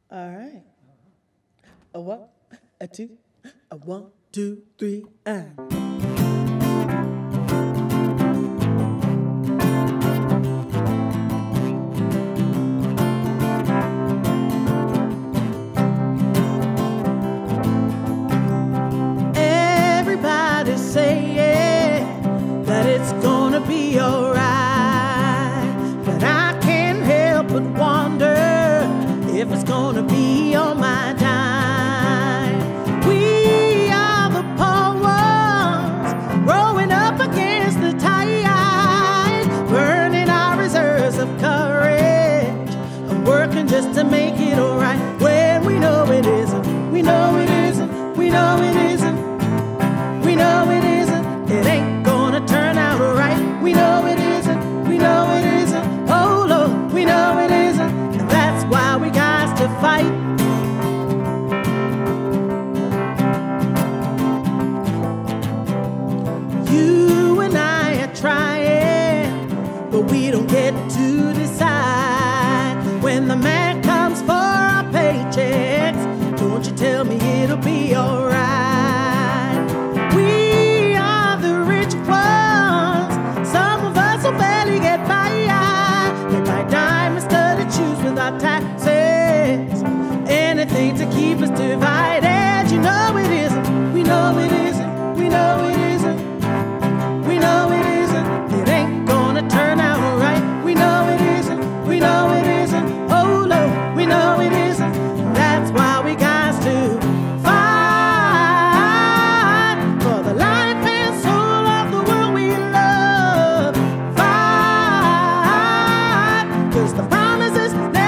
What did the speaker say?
All right. A one, a two, a one, two, three, and. Everybody's saying that it's gonna be alright, but I can't help but wonder if it's gonna be on my dime. We are the poor ones, growing up against the tide, burning our reserves of courage, and working just to make it alright. When we know it isn't, we know it isn't, we know it isn't, we know it isn't, it ain't gonna turn out right. We know it isn't, we know it isn't, oh Lord, we know it isn't, and that's why we got to fight. You and I are trying, but we don't get to decide. When the man comes for our paychecks, don't you tell me it'll be alright. We are the rich ones, some of us will barely get by. They buy diamond studded shoes with our taxes, anything to keep us divided. You know it isn't, we know it isn't, we know it isn't, we know it isn't, it ain't gonna turn out right. We know it isn't, we know it isn't, oh Lord, we know it isn't, that's why we got to fight for the life and soul of the world we love. Fight, 'cause the promises